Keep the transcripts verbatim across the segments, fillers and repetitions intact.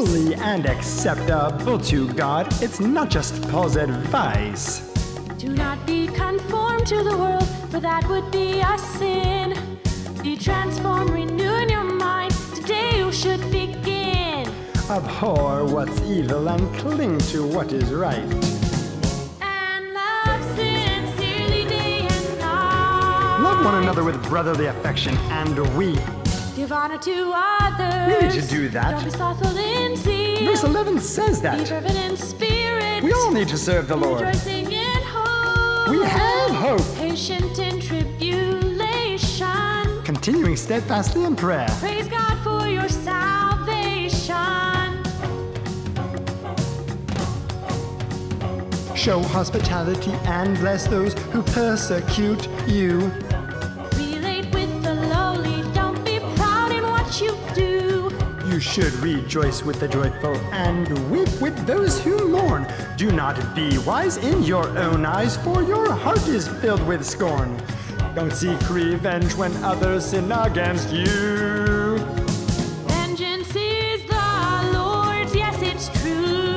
holy and acceptable to God. It's not just Paul's advice. Do not be conformed to the world, for that would be a sin. Be transformed, renewing your mind. Today you should begin. Abhor what's evil and cling to what is right. And love sincerely day and night. Love one another with brotherly affection and weep. Give honor to others. We need to do that. Don't be slothful in zeal. Verse eleven says Be that. fervent in spirit. We all need to serve the Lord. Rejoicing in hope. We have hope. Patient in tribulation. Continuing steadfastly in prayer. Praise God for your salvation. Show hospitality and bless those who persecute you. Relate with the lowly. Don't be proud in what you do. You should rejoice with the joyful and weep with those who mourn. Do not be wise in your own eyes, for your heart is filled with scorn. Don't seek revenge when others sin against you. Vengeance is the Lord's. Yes, it's true.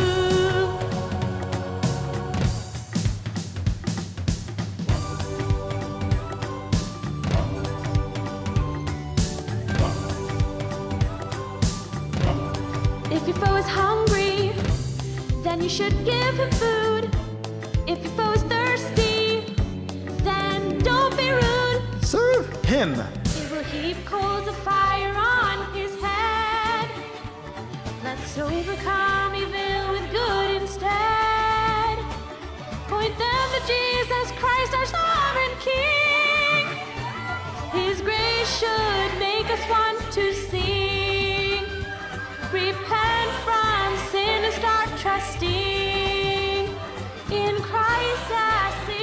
If your foe is hungry, then you should give him food. If your foe is thirsty, then don't be rude. Serve him. It will heap coals of fire on his head. Let's overcome evil with good instead. Point them to Jesus Christ, our sovereign King. His grace should make us want to sing. Repent from sin and start trusting in Christ as Savior.